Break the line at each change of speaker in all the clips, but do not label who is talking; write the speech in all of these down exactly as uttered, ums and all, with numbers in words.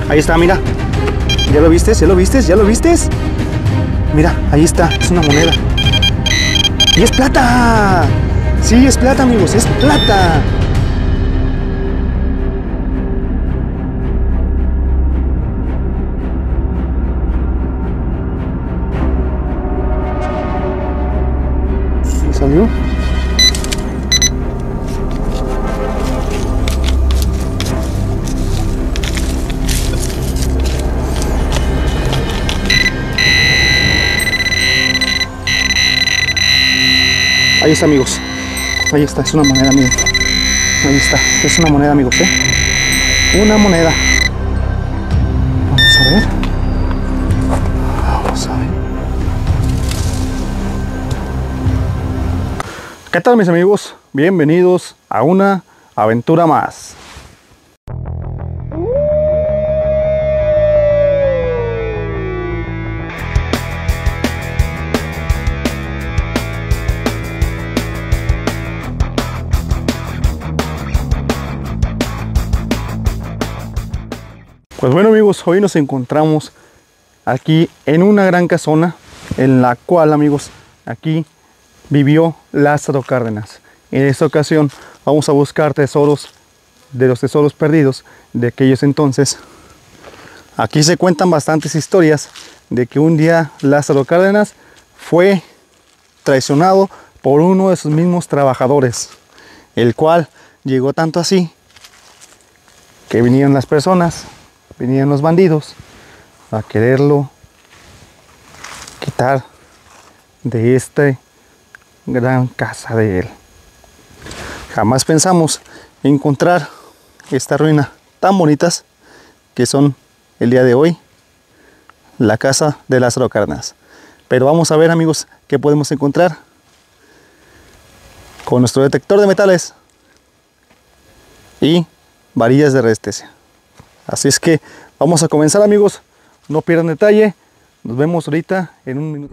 Ahí está, mira. ¿Ya lo vistes? ¿Ya lo vistes? ¿Ya lo vistes? Mira, ahí está, es una moneda. ¡Y es plata! Sí, es plata, amigos, es plata. ¿Y salió? Ahí está, amigos. Ahí está, es una moneda, amigos. Ahí está, es una moneda, amigos, ¿eh? Una moneda. Vamos a ver. Vamos a ver. ¿Qué tal, mis amigos? Bienvenidos a una aventura más. Pues bueno, amigos, hoy nos encontramos aquí en una gran casona en la cual, amigos, aquí vivió Lázaro Cárdenas. En esta ocasión vamos a buscar tesoros de los tesoros perdidos de aquellos entonces. Aquí se cuentan bastantes historias de que un día Lázaro Cárdenas fue traicionado por uno de sus mismos trabajadores, el cual llegó tanto así que vinieron las personas, venían los bandidos a quererlo quitar de esta gran casa de él. Jamás pensamos encontrar esta ruina tan bonitas que son el día de hoy la casa de Lázaro Cárdenas. Pero vamos a ver, amigos, qué podemos encontrar con nuestro detector de metales y varillas de resistencia. Así es que vamos a comenzar, amigos. No pierdan detalle. Nos vemos ahorita en un minuto.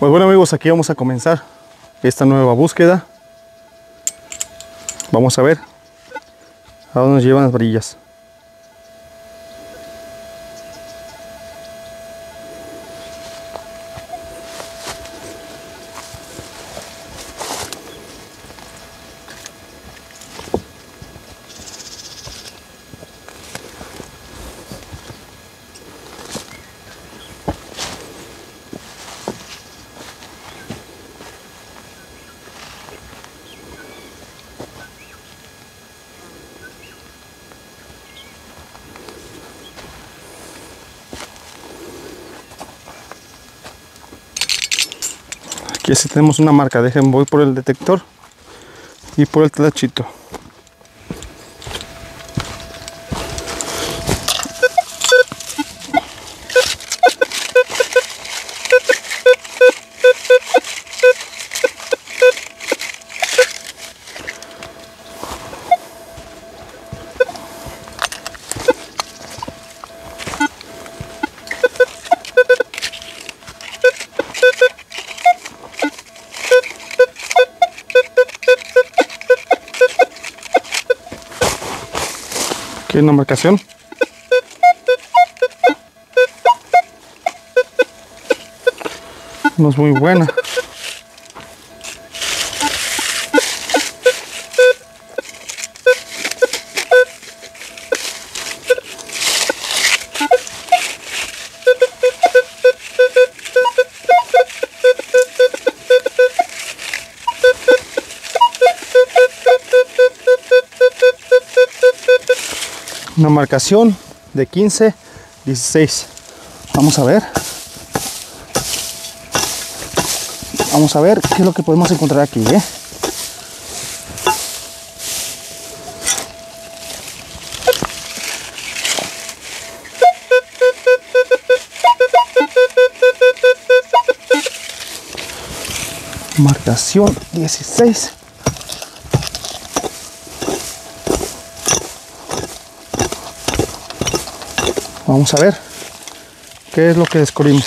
Pues bueno amigos, aquí vamos a comenzar esta nueva búsqueda. Vamos a ver a dónde nos llevan las varillas. Aquí así tenemos una marca. Dejen, voy por el detector y por el talachito. Aquí hay una marcación. No es muy buena. Una marcación de quince, dieciséis. Vamos a ver. Vamos a ver qué es lo que podemos encontrar aquí, ¿eh? Marcación dieciséis. Vamos a ver qué es lo que descubrimos.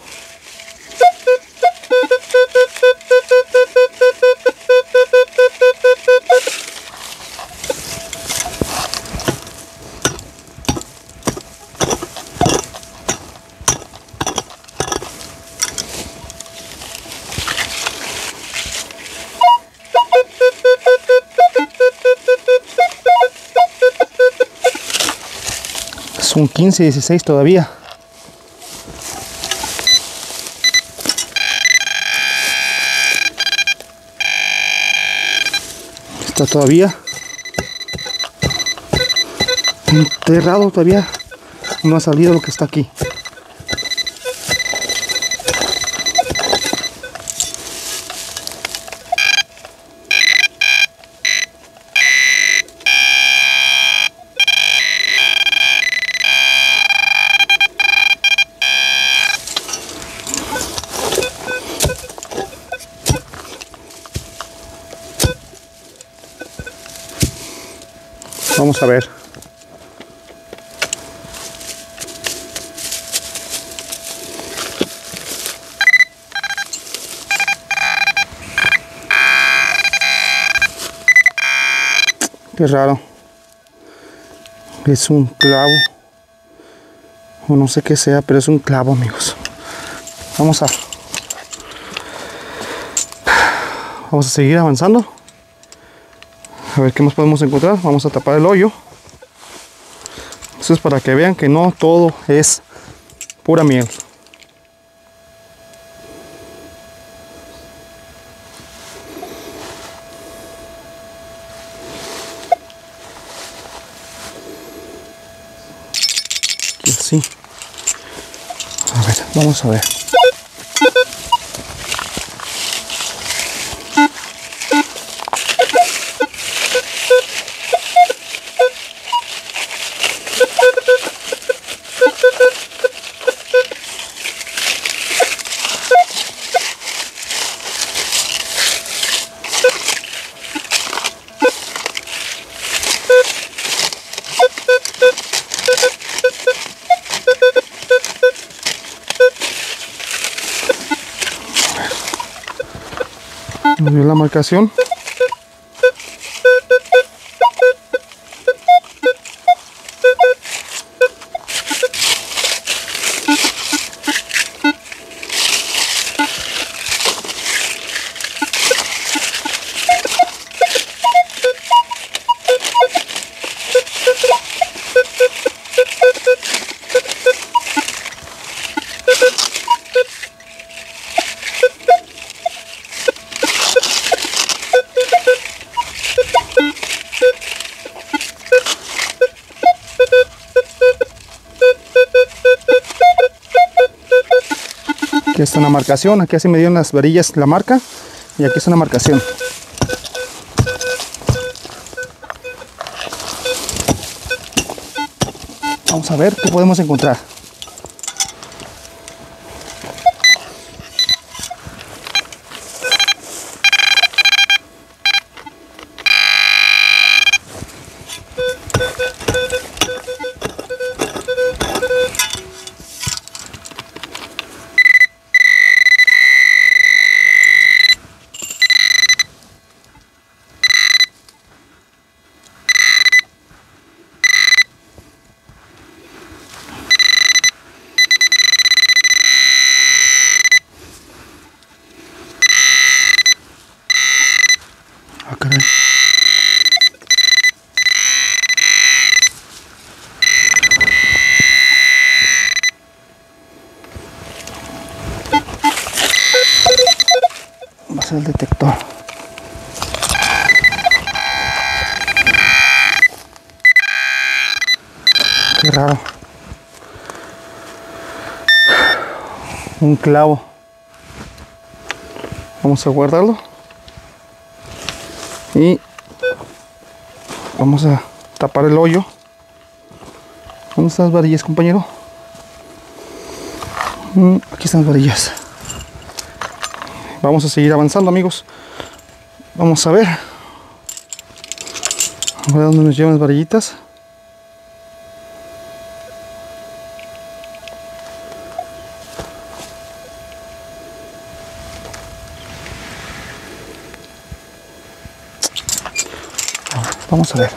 Son quince, dieciséis todavía. Está todavía enterrado, todavía no ha salido lo que está aquí. Vamos a ver. Qué raro. Es un clavo. O no sé qué sea, pero es un clavo, amigos. Vamos a... Vamos a seguir avanzando. A ver qué más podemos encontrar. Vamos a tapar el hoyo. Eso es para que vean que no todo es pura miel. Aquí así. A ver, vamos a ver. Nos dio la marcación. Aquí está una marcación, aquí así me dieron las varillas la marca y aquí está una marcación. Vamos a ver qué podemos encontrar. Ah, caray. Va a ser el detector. Qué raro. Un clavo. Vamos a guardarlo. Y vamos a tapar el hoyo. ¿Dónde están las varillas, compañero? Aquí están las varillas. Vamos a seguir avanzando, amigos. Vamos a ver. A ver dónde nos llevan las varillitas. Vamos a ver.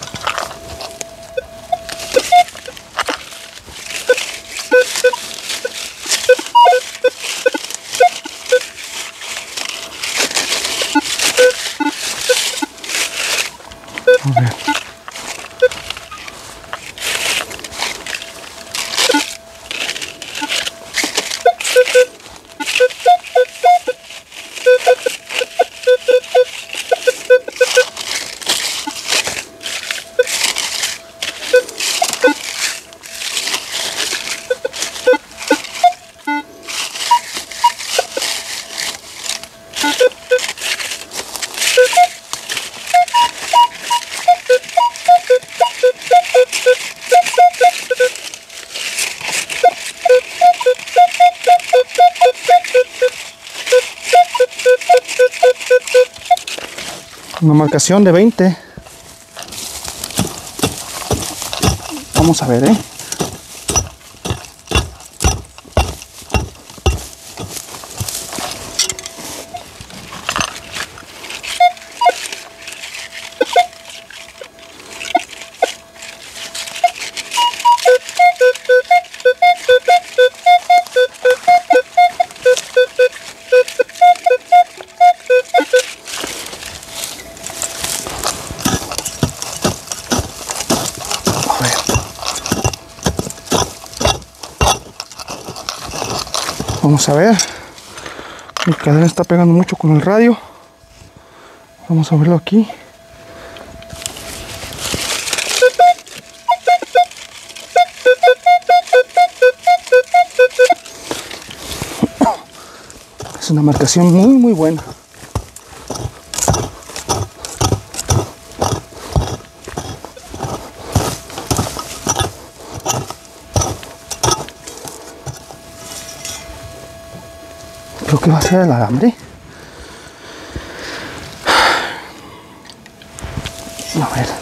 A ver. Una marcación de veinte. Vamos a ver, ¿eh? Vamos a ver. Mi cadena está pegando mucho con el radio. Vamos a verlo aquí. Es una marcación muy muy buena. Creo que va a ser el alambre. A ver.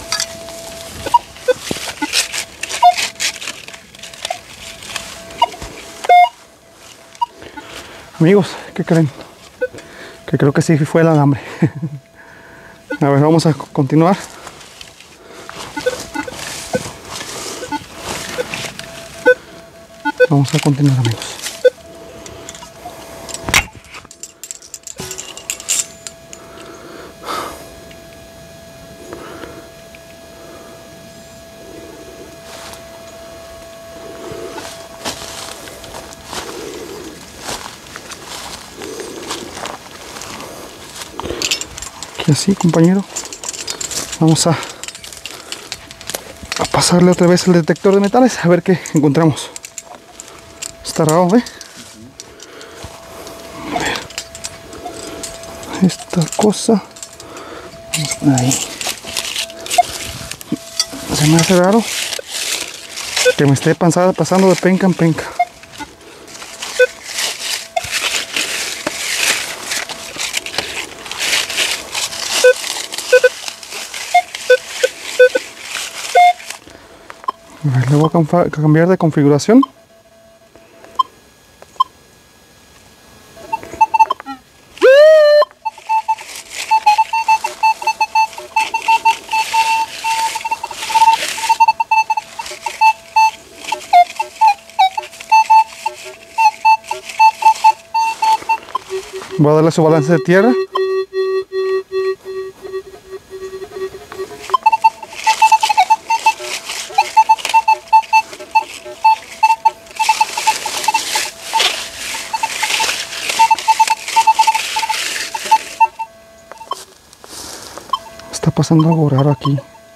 Amigos, ¿qué creen? que creo que sí fue el alambre. A ver, vamos a continuar. Vamos a continuar, amigos. Aquí así, compañero. Vamos a, a pasarle otra vez el detector de metales a ver qué encontramos. Está raro, ¿eh? A ver. Esta cosa. Ahí. Se me hace raro que me esté pasando, pasando de penca en penca. A ver, le voy a cambiar de configuración. Voy a darle su balance de tierra. Está pasando algo raro aquí.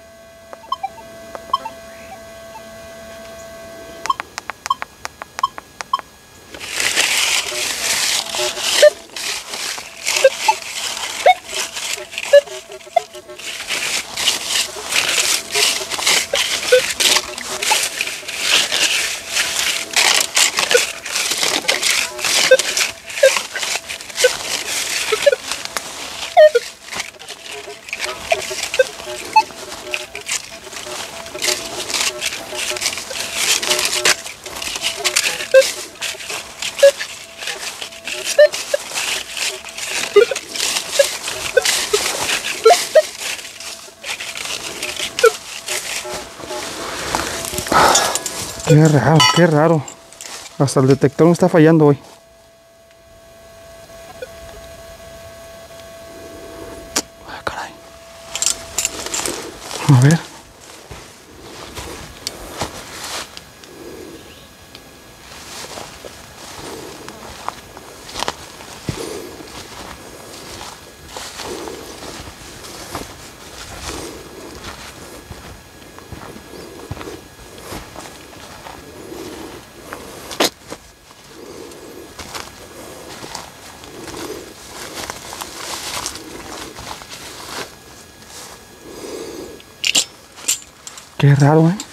Qué raro, qué raro. Hasta el detector me está fallando hoy. Ay, caray. A ver. Qué raro, ¿eh?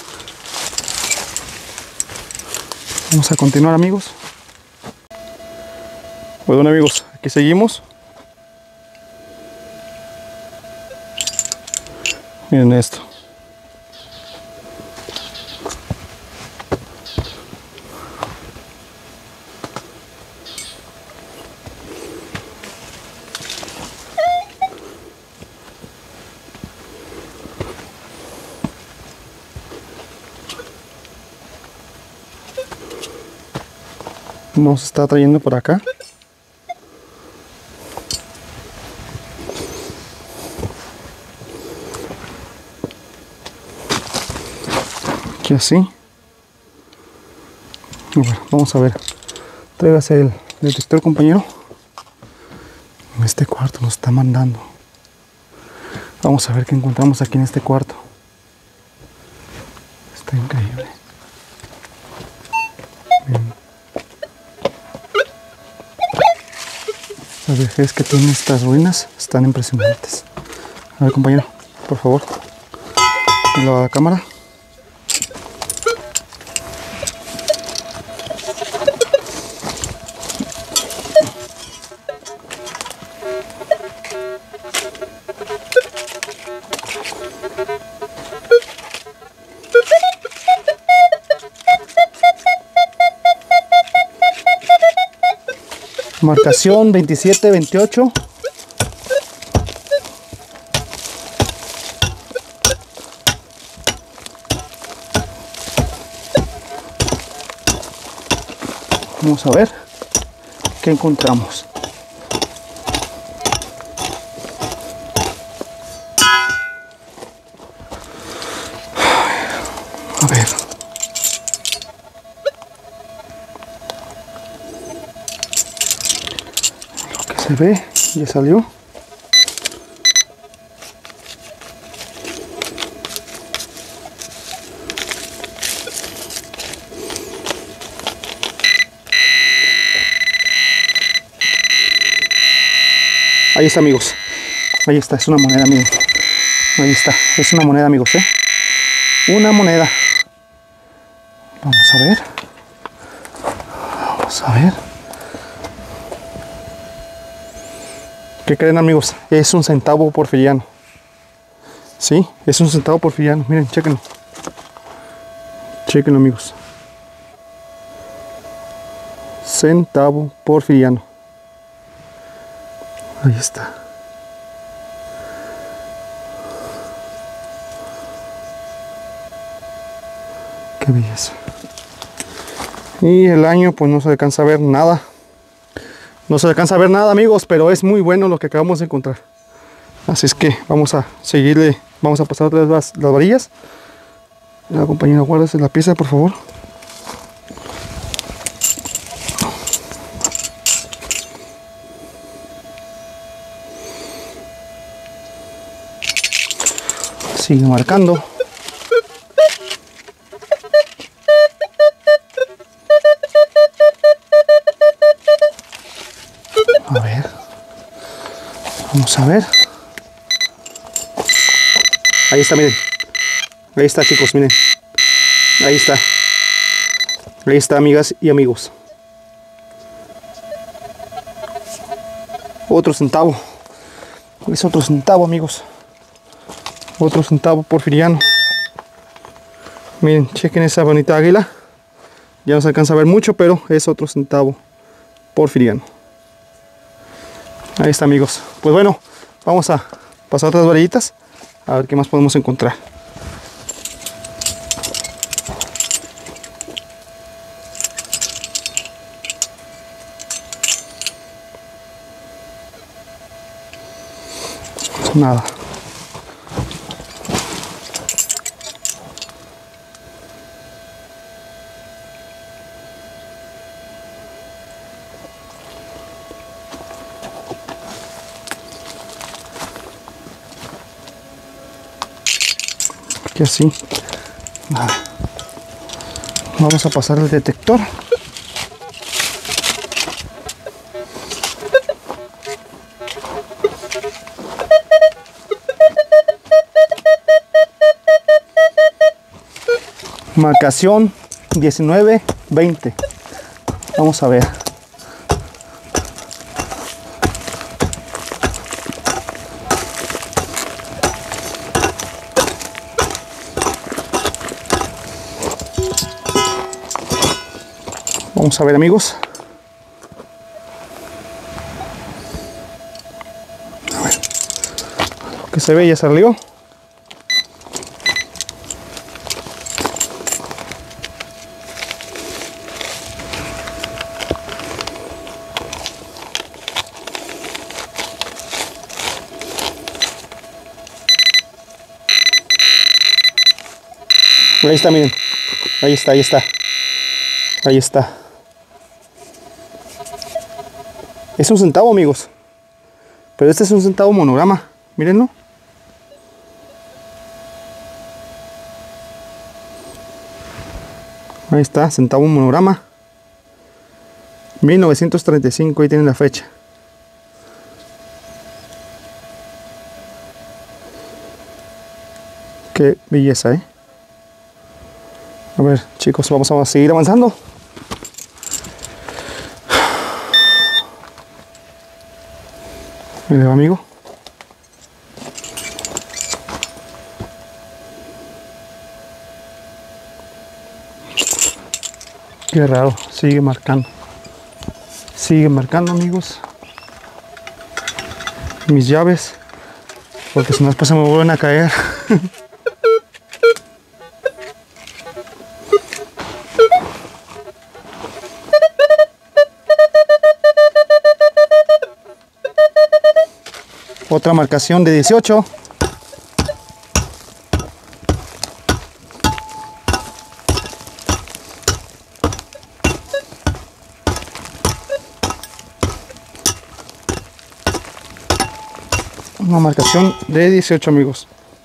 Vamos a continuar, amigos. Bueno, amigos, aquí seguimos. Miren esto. Nos está trayendo por acá. Aquí así. Bueno, vamos a ver. Tráigase el detector, compañero. En este cuarto nos está mandando. Vamos a ver qué encontramos aquí en este cuarto. Está increíble. Bien. Las vejez que tienen estas ruinas están impresionantes. A ver, compañero, por favor, la cámara. Marcación veintisiete veintiocho. Vamos a ver qué encontramos. A ver. Lo que se ve, ya salió. Ahí está, amigos. Ahí está, es una moneda, miren. Ahí está, es una moneda, amigos, ¿eh? Una moneda. Vamos a ver. Vamos a ver. ¿Qué creen, amigos? Es un centavo porfiriano. Sí, es un centavo porfiriano. Miren, chéquenlo. Chéquenlo, amigos. Centavo porfiriano. Ahí está. Qué belleza. Y el año, pues no se alcanza a ver nada. No se alcanza a ver nada, amigos, pero es muy bueno lo que acabamos de encontrar. Así es que vamos a seguirle. Vamos a pasar otra vez las, las varillas. La compañera, guárdese la pieza, por favor. Sigue marcando. A ver. Vamos a ver. Ahí está, miren. Ahí está, chicos, miren. Ahí está. Ahí está, amigas y amigos. Otro centavo. Es otro centavo, amigos. Otro centavo porfiriano. Miren, chequen esa bonita águila. Ya no se alcanza a ver mucho, pero es otro centavo porfiriano. Ahí está, amigos. Pues bueno, vamos a pasar otras varillitas a ver qué más podemos encontrar. Nada. Aquí así. Nada. Vamos a pasar el detector. Marcación diecinueve veinte. Vamos a ver. Vamos a ver, amigos. A ver. Lo que se ve ya salió. Ahí está, miren. Ahí está, ahí está. Ahí está. Es un centavo, amigos. Pero este es un centavo monograma. Mírenlo. Ahí está, centavo monograma. mil novecientos treinta y cinco, ahí tienen la fecha. Qué belleza, ¿eh? A ver, chicos, vamos a seguir avanzando. Mira, amigo. Qué raro, sigue marcando. Sigue marcando, amigos, mis llaves, porque si no después se me vuelven a caer. Otra marcación de dieciocho. Una marcación de dieciocho, amigos.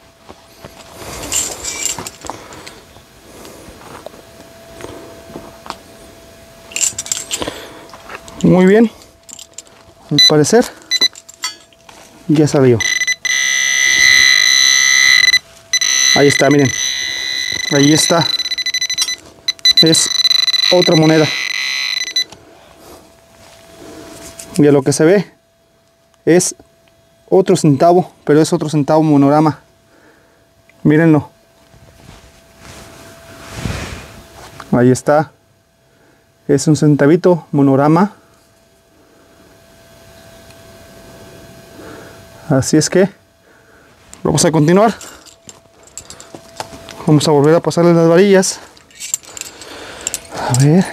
Muy bien. Al parecer ya salió. Ahí está, miren. Ahí está. Es otra moneda. Y a lo que se ve es otro centavo, pero es otro centavo monorama. Mírenlo. Ahí está. Es un centavito monorama. Así es que vamos a continuar. Vamos a volver a pasarle las varillas. A ver.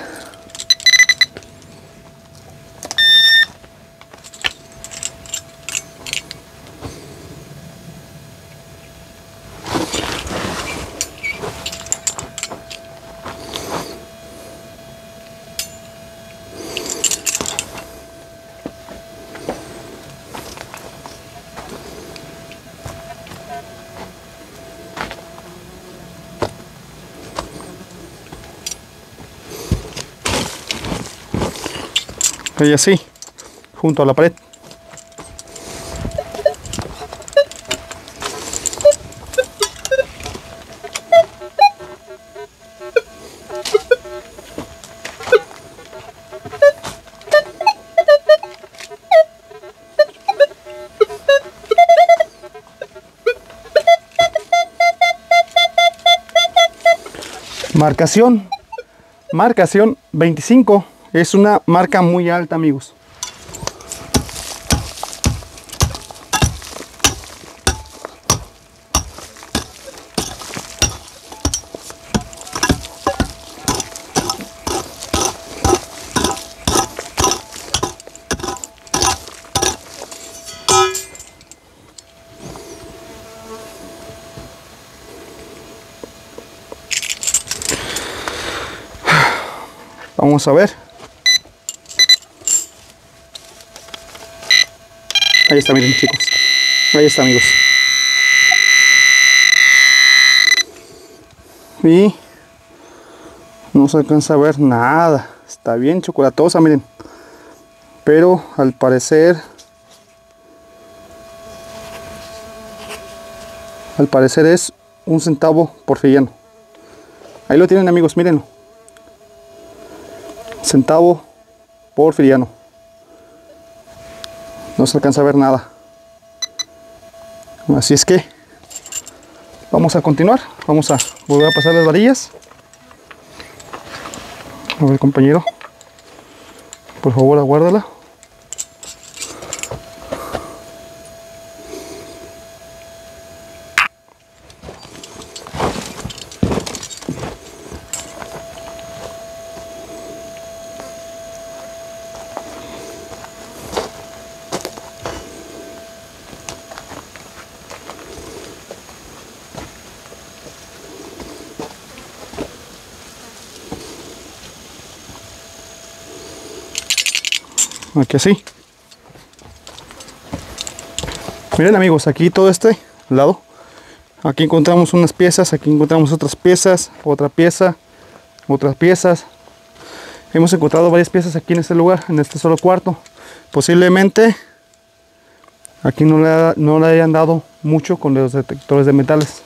Y así, junto a la pared. Marcación, marcación veinticinco. Es una marca muy alta, amigos. Vamos a ver. Ahí está, miren, chicos. Ahí está, amigos. Y no se alcanza a ver nada. Está bien chocolatosa, miren. Pero al parecer... Al parecer es un centavo porfiriano. Ahí lo tienen, amigos, mírenlo. Centavo porfiriano. No se alcanza a ver nada. Así es que vamos a continuar. Vamos a volver a pasar las varillas. A ver, compañero, por favor, aguárdala. Aquí así. Miren, amigos, aquí todo este lado, aquí encontramos unas piezas, aquí encontramos otras piezas, otra pieza, otras piezas. Hemos encontrado varias piezas aquí en este lugar, en este solo cuarto. Posiblemente aquí no le, no le hayan dado mucho con los detectores de metales.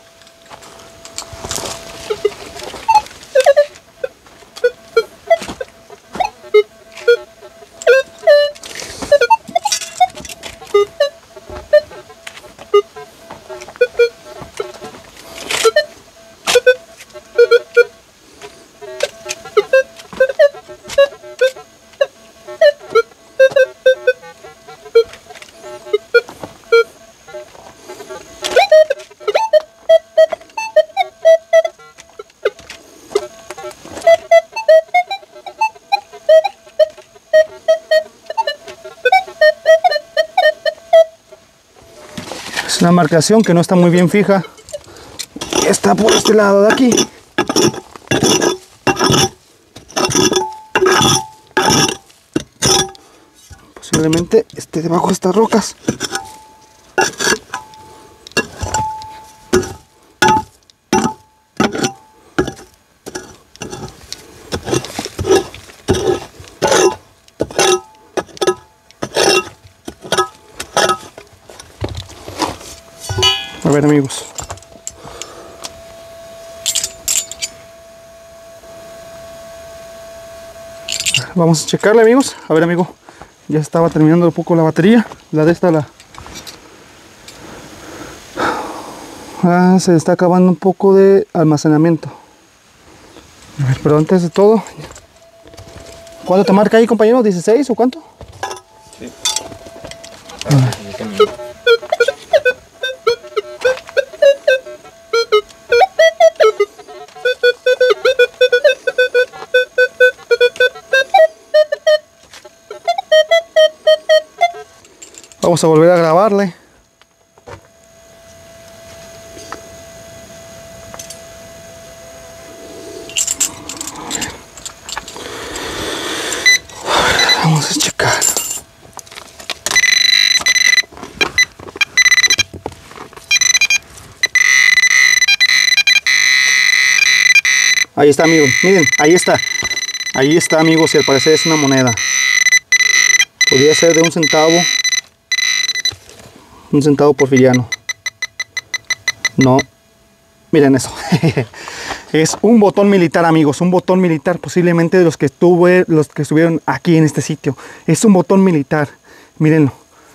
Es una marcación que no está muy bien fija. Está por este lado de aquí. Posiblemente esté debajo de estas rocas. A ver, amigos. Vamos a checarle, amigos. A ver, amigo. Ya estaba terminando un poco la batería. La de esta, la... Ah, se está acabando un poco de almacenamiento. A ver, pero antes de todo... ¿Cuánto te marca ahí, compañero? ¿dieciséis o cuánto?
Sí.
Vamos a volver a grabarle. Vamos a checar. Ahí está, amigos. Miren, ahí está. Ahí está, amigos, y al parecer es una moneda. Podría ser de un centavo. Un centavo porfiriano. No. Miren eso. Es un botón militar, amigos. Un botón militar, posiblemente de los que estuve, los que estuvieron aquí en este sitio. Es un botón militar. Mírenlo.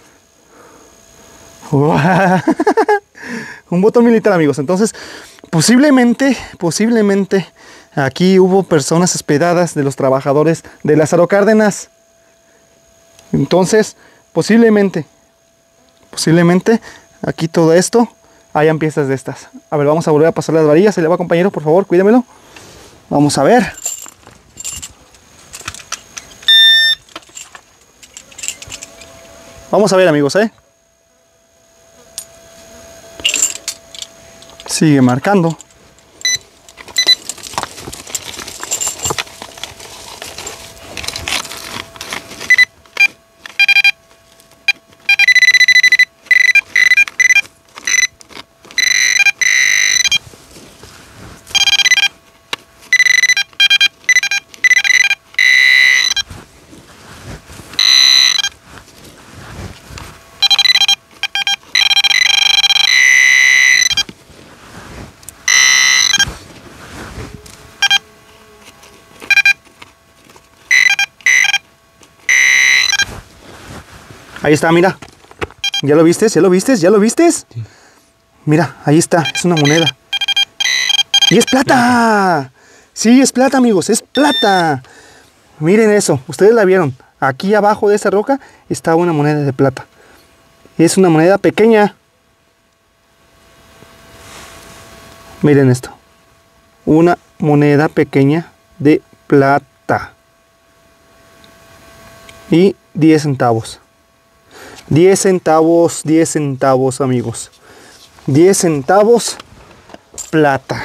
Un botón militar, amigos. Entonces, posiblemente, posiblemente aquí hubo personas hospedadas de los trabajadores de Lázaro Cárdenas. Entonces, posiblemente, posiblemente aquí todo esto hayan piezas de estas. A ver, vamos a volver a pasar las varillas. Se le va, compañero, por favor, cuídemelo. Vamos a ver. Vamos a ver, amigos, ¿eh? Sigue marcando. Ahí está, mira. ¿Ya lo vistes? ¿Ya lo vistes? ¿Ya lo vistes? Sí. Mira, ahí está. Es una moneda. ¡Y es plata! Sí, es plata, amigos. Es plata. Miren eso. Ustedes la vieron. Aquí abajo de esa roca está una moneda de plata. Es una moneda pequeña. Miren esto. Una moneda pequeña de plata. Y diez centavos. diez centavos, diez centavos, amigos. diez centavos plata.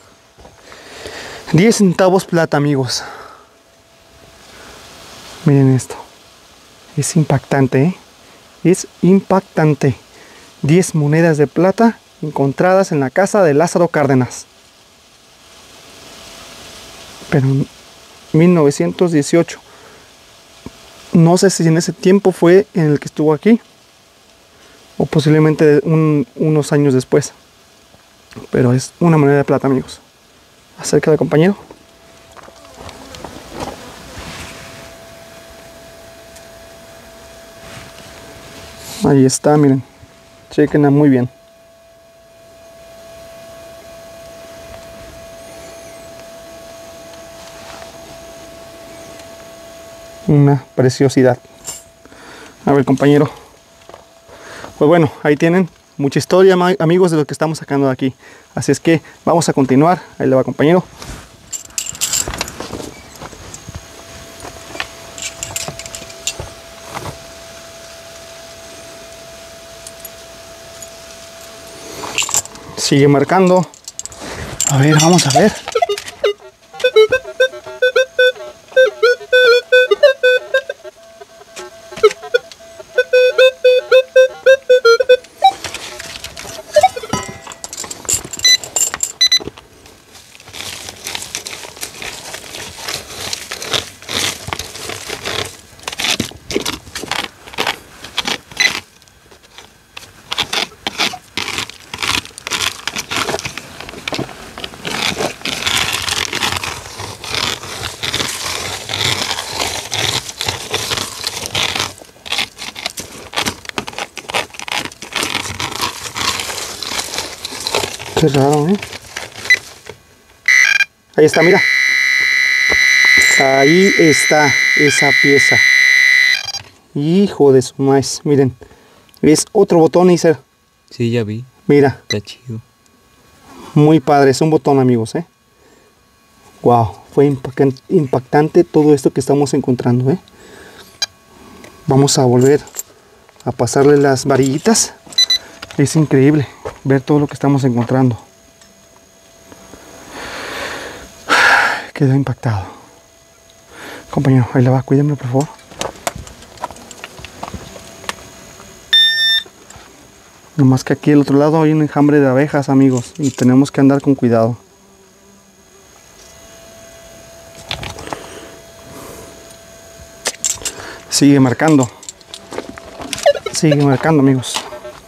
diez centavos plata, amigos. Miren esto. Es impactante, ¿eh? Es impactante. diez monedas de plata encontradas en la casa de Lázaro Cárdenas. Pero en mil novecientos dieciocho. No sé si en ese tiempo fue en el que estuvo aquí o posiblemente un, unos años después. Pero es una moneda de plata, amigos. Acerca del compañero. Ahí está, miren. Chequenla muy bien. Una preciosidad. A ver, compañero. Pues bueno, ahí tienen mucha historia, amigos, de lo que estamos sacando de aquí. Así es que vamos a continuar. Ahí le va, compañero. Sigue marcando. A ver, vamos a ver. Qué raro, ¿eh? Ahí está, mira. Ahí está esa pieza. Hijo de su maíz, miren. Es otro botón, Iser.
Sí, ya vi.
Mira.
Está chido.
Muy padre, es un botón, amigos, ¿eh? Wow, fue impactante todo esto que estamos encontrando, ¿eh? Vamos a volver a pasarle las varillitas. Es increíble ver todo lo que estamos encontrando. Quedó impactado. Compañero, ahí la va, cuídame por favor. Nomás que aquí al otro lado hay un enjambre de abejas, amigos, y tenemos que andar con cuidado. Sigue marcando. Sigue marcando, amigos.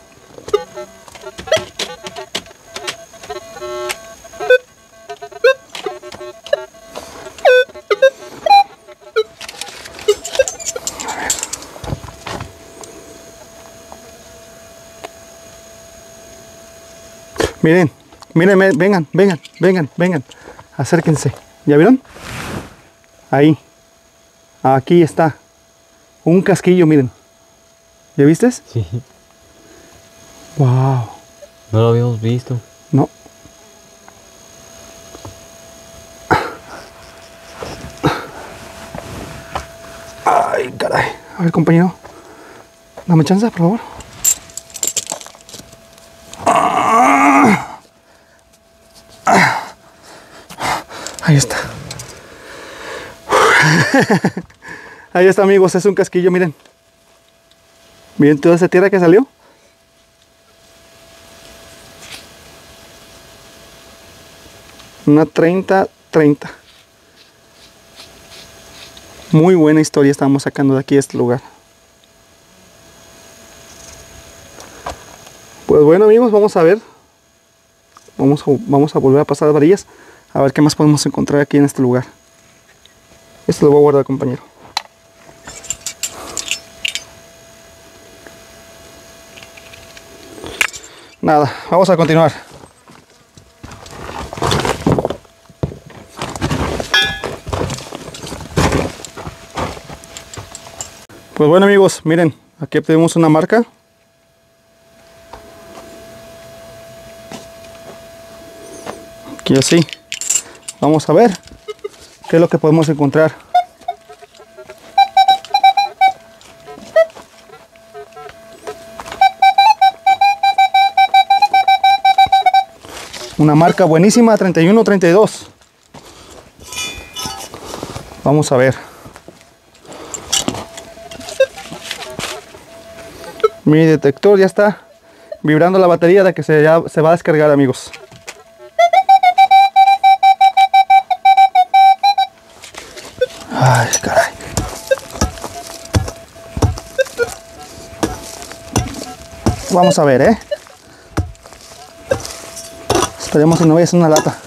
Miren, miren, vengan, vengan, vengan, vengan, acérquense. ¿Ya vieron? Ahí, aquí está, un casquillo, miren. ¿Ya viste?
Sí.
Wow.
No lo habíamos visto.
No. Ay, caray. A ver, compañero, dame chance, por favor. Ahí está. Ahí está, amigos, es un casquillo, miren. Miren toda esa tierra que salió. Una treinta treinta. Muy buena historia estamos sacando de aquí de este lugar. Pues bueno, amigos, vamos a ver. Vamos a, vamos a volver a pasar las varillas. A ver qué más podemos encontrar aquí en este lugar. Esto lo voy a guardar, compañero. Nada, vamos a continuar. Pues bueno, amigos, miren, aquí tenemos una marca. Aquí así. Vamos a ver qué es lo que podemos encontrar. Una marca buenísima, treinta y uno treinta y dos. Vamos a ver. Mi detector ya está vibrando la batería de que se, ya, se va a descargar, amigos. Ay, caray. Vamos a ver, ¿eh? Esperemos que no vaya a ser una lata.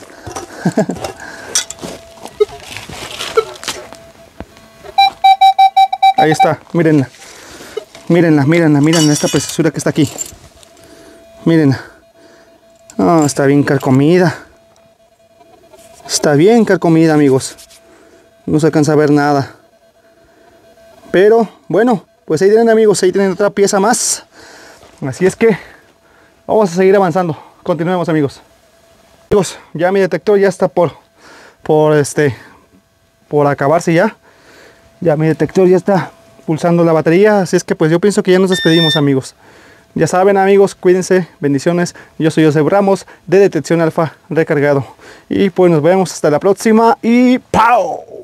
Ahí está, mírenla. Mírenla, mírenla, mírenla, esta preciosura que está aquí. Mírenla. Oh, está bien carcomida. Está bien carcomida, amigos. No se alcanza a ver nada. Pero, bueno, pues ahí tienen, amigos, ahí tienen otra pieza más. Así es que vamos a seguir avanzando. Continuemos, amigos. Amigos, ya mi detector ya está por, por este, por acabarse ya. Ya mi detector ya está pulsando la batería. Así es que pues yo pienso que ya nos despedimos, amigos. Ya saben amigos, cuídense, bendiciones. Yo soy Joseph Ramos de Detección Alfa Recargado. Y pues nos vemos hasta la próxima y ¡pau!